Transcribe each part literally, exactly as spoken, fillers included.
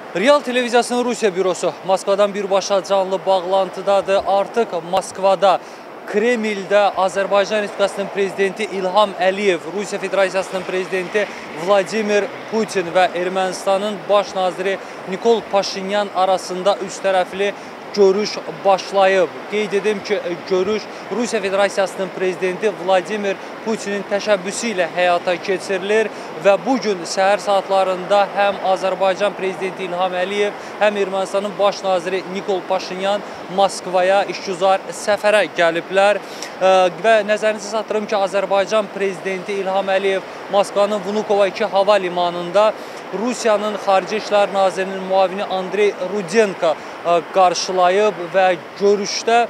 Real Televiziyasının Rusiya bürosu Moskvadan birbaşa canlı bağlantıdadır. Artıq Moskvada, Kremldə Azərbaycan Respublikasının prezidenti İlham Əliyev, Rusiya Federasiyasının prezidenti Vladimir Putin və Ermənistanın baş naziri Nikol Paşinyan arasında üç tərəfli görüş başlayıb. Qeyd edim ki, görüş Rusiya Federasiyasının prezidenti Vladimir Putinin təşəbbüsü ilə həyata keçirilir və bugün səhər saatlarında həm Azərbaycan prezidenti İlham Əliyev, həm Ermənistanın baş naziri Nikol Paşinyan Moskvaya işgüzar səfərə gəliblər və nəzərinizə çatdırım ki, Azərbaycan prezidenti İlham Əliyev Moskvanın Vnukovo iki hava limanında Rusiyanın Xarici İşlər Nazirinin müavini Andrey Rudenko qarşılayıb və görüşdə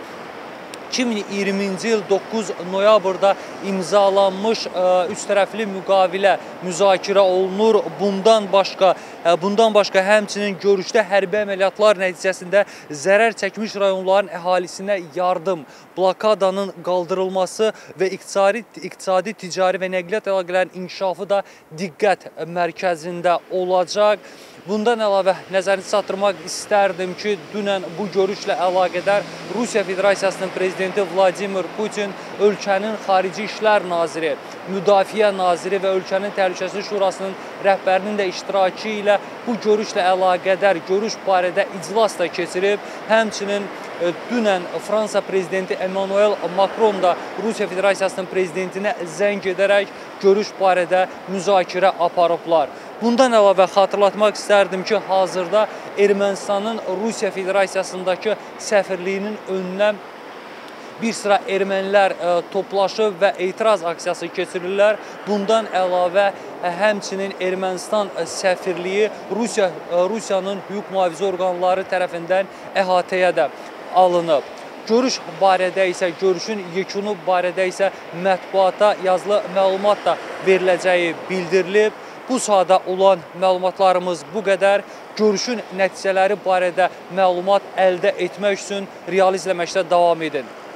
iki min iyirminci il doqquz noyabrda imzalanmış üç tərəfli müqavilə müzakirə olunur. Bundan başqa, bundan başqa həmçinin görüşdə hərbi əməliyyatlar nəticəsində zərər çəkmiş rayonların əhalisinə yardım, blokadanın qaldırılması və iqtisadi, iqtisadi ticari və nəqliyyat əlaqələrinin inkişafı da diqqət mərkəzində olacaq. Bundan əlavə nəzərinizə çatdırmaq istərdim ki, dünən bu görüşlə əlaqədar Rusiya Federasiyasının prezidenti Vladimir Putin ölkənin Xarici İşlər Naziri, Müdafiə Naziri və ölkənin Təhlükəsizlik Şurasının rəhbərinin də iştirakı ilə bu görüşlə əlaqədar görüş barədə iclas da keçirib. Həmçinin dünən Fransa prezidenti Emmanuel Macron da Rusiya Federasiyasının prezidentinə zəng edərək görüş barədə müzakirə aparıblar. Bundan əlavə xatırlatmaq istərdim ki, hazırda Ermənistanın Rusiya Federasiyasındakı səfirliyinin önünə bir sıra ermənilər toplaşıb və etiraz aksiyası keçirirlər. Bundan əlavə həmçinin Ermənistan səfirliyi Rusiya, Rusiyanın hüquq mühafizə orqanları tərəfindən əhatəyə də alınıb. Görüş barədə isə, görüşün yekunu barədə isə mətbuata yazılı məlumat da veriləcəyi bildirilib. Bu sahada olan məlumatlarımız bu qədər. Görüşün nəticələri barədə məlumat əldə etmək üçün real izləməkdə davam edin.